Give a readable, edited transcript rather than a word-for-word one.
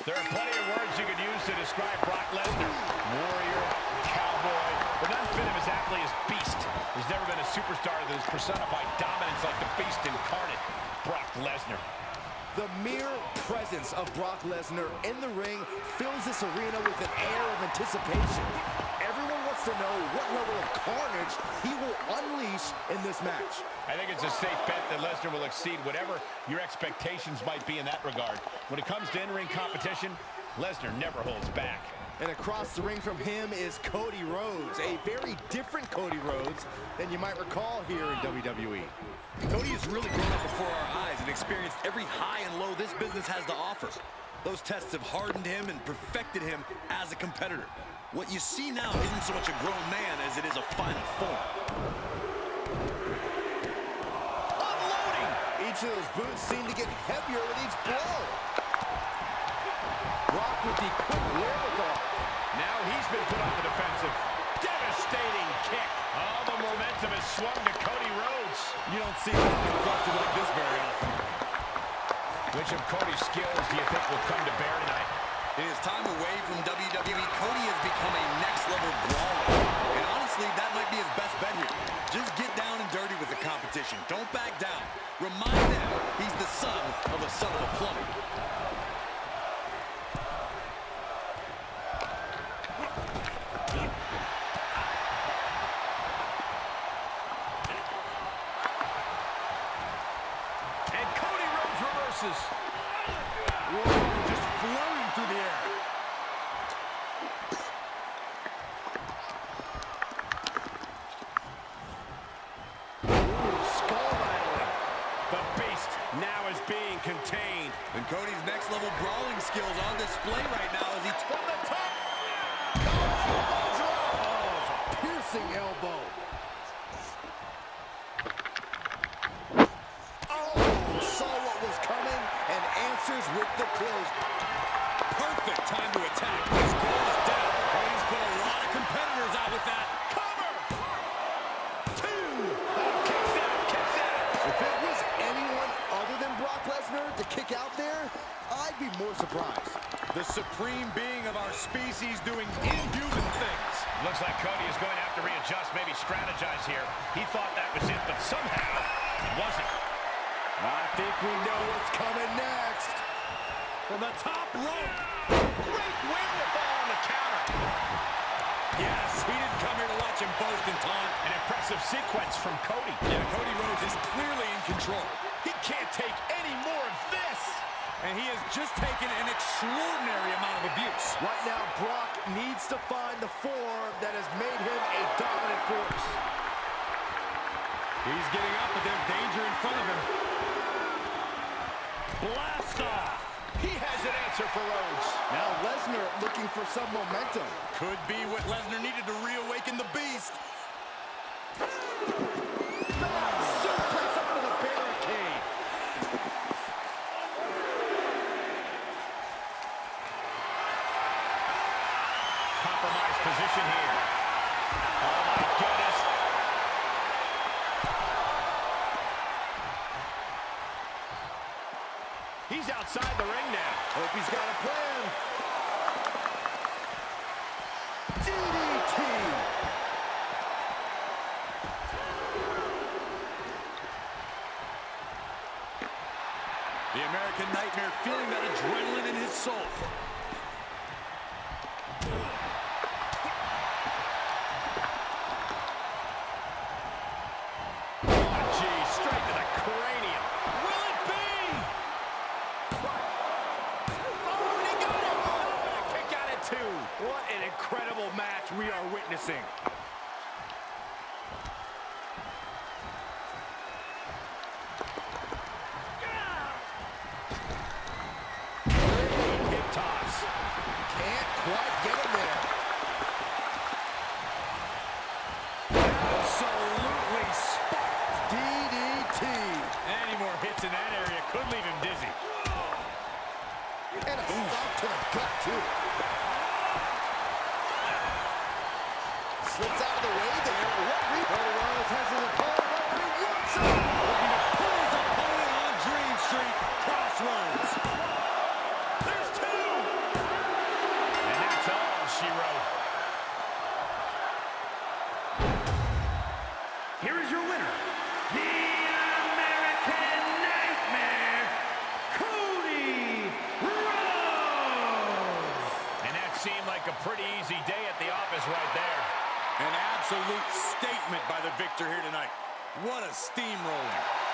There are plenty of words you could use to describe Brock Lesnar. Warrior, cowboy, but none fit him as aptly as Beast. There's never been a superstar that has personified dominance like the Beast incarnate, Brock Lesnar. The mere presence of Brock Lesnar in the ring fills this arena with an air of anticipation. Everyone wants to know what level of carnage he will unleash in this match. I think it's a safe bet that Lesnar will exceed whatever your expectations might be in that regard. When it comes to in-ring competition, Lesnar never holds back. And across the ring from him is Cody Rhodes, a very different Cody Rhodes than you might recall here in WWE. Cody has really grown up before our eyes and experienced every high and low this business has to offer. Those tests have hardened him and perfected him as a competitor. What you see now isn't so much a grown man as it is a final form. Unloading! Each of those boots seem to get heavier with each blow. Brock with the quick wherewithal. Now he's been put on the defensive. Devastating kick. All the momentum has swung to Cody Rhodes. You don't see Lesnar flustered like this very often. Which of Cody's skills do you think will come to bear tonight? In his time away from WWE, Cody has become a next-level brawler. And honestly, that might be his best bet here. Just get down and dirty with the competition. Don't back down. Remind them he's the son of a plumber. And Cody Rhodes reverses. Whoa, just floating through the air. Ooh, skull rattling. The Beast now is being contained. And Cody's next-level brawling skills on display right now as he From the top. Oh, piercing elbow. Oh, saw what was coming and answers with the close. perfect time to attack. This goal is down. Cody's put a lot of competitors out with that. Cover. Two. Kicks out. Kicks out. If it was anyone other than Brock Lesnar to kick out there, I'd be more surprised. The supreme being of our species doing inhuman things. Looks like Cody is going to have to readjust, maybe strategize here. He thought that was it, but somehow it wasn't. I think we know what's coming next. From the top rope. Great wherewithal on the counter. Yes, he didn't come here to watch him boast and taunt. An impressive sequence from Cody. Yeah, Cody Rhodes is clearly in control. He can't take any more of this. And he has just taken an extraordinary amount of abuse. Right now, Brock needs to find the form that has made him a dominant force. He's getting up, but there's danger in front of him. Blast off. He has an answer for Rhodes. Now Lesnar looking for some momentum. Could be what Lesnar needed to reawaken the beast. Suplex onto the barricade. Compromised position here. Oh, my goodness. He's outside the ring now. Hope he's got a plan. DDT. The American Nightmare feeling that adrenaline in his soul. What an incredible match we are witnessing. Hip toss. Can't quite get him there. Absolutely spiked. DDT. Any more hits in that area could leave him dizzy. And a stop to the gut, too. Slips out of the way there. What Cody Rhodes has his opponent up to one side. Looking to pull his opponent on Dream Street. Crossroads. There's two. here is your winner, the American Nightmare, Cody Rhodes. And that seemed like a pretty easy day at the office right there. An absolute statement by the victor here tonight. What a steamroller.